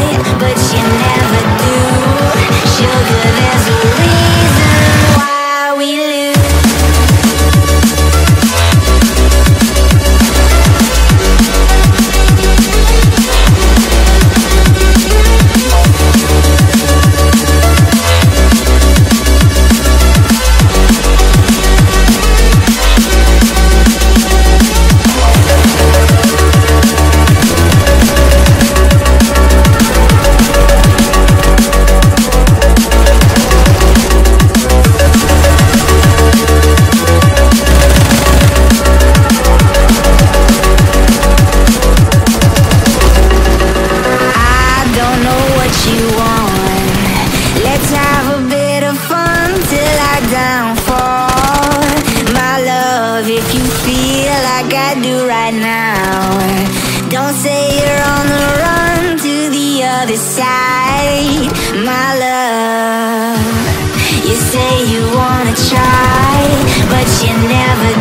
but you never do. Sugar, there's a reason why we lose. If you feel like I do right now, don't say you're on the run to the other side, my love. You say you wanna try, but you never